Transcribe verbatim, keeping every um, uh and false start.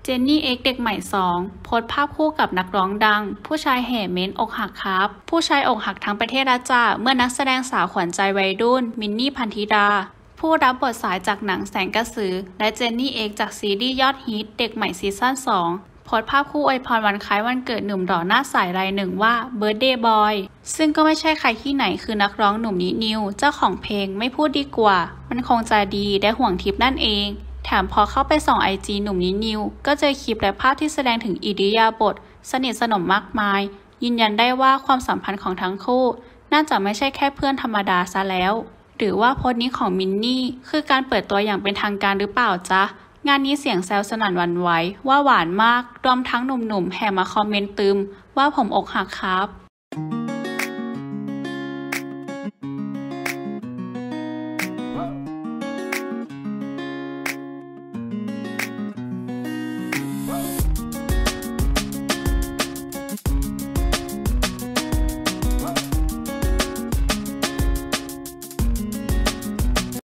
เจนนี่เอ็กเด็กใหม่สองโพสต์ภาพคู่กับนักร้องดังผู้ชายแห่เม้นอกหักครับผู้ชายอกหักทั้งประเทศละจ้าเมื่อนักแสดงสาวขวัญใจวัยรุ่นมินนี่พันธิดาผู้รับบทสายจากหนังแสงกระสือและเจนนี่เอ็กจากซีรีส์ยอดฮิตเด็กใหม่ซีซั่นสองโพสต์ภาพคู่อวยพรวันคล้ายวันเกิดหนุ่มหล่อหน้าใสรายหนึ่งว่าเบิร์ธเดย์บอยซึ่งก็ไม่ใช่ใครที่ไหนคือนักร้องหนุ่มนินิวเจ้าของเพลงไม่พูดดีกว่ามันคงจะดีได้ห่วงทิพย์นั่นเองแถมพอเข้าไปส่องไอจีหนุ่มนินิวก็เจอคลิปและภาพที่แสดงถึงอิริยาบถสนิทสนมมากมายยืนยันได้ว่าความสัมพันธ์ของทั้งคู่น่าจะไม่ใช่แค่เพื่อนธรรมดาซะแล้วหรือว่าโพสต์นี้ของมินนี่คือการเปิดตัวอย่างเป็นทางการหรือเปล่าจ๊ะงานนี้เสียงแซวสนั่นหวั่นไหวว่าหวานมากรวมทั้งหนุ่มๆแห่มาคอมเมนต์ตึมว่าผมอกหักครับ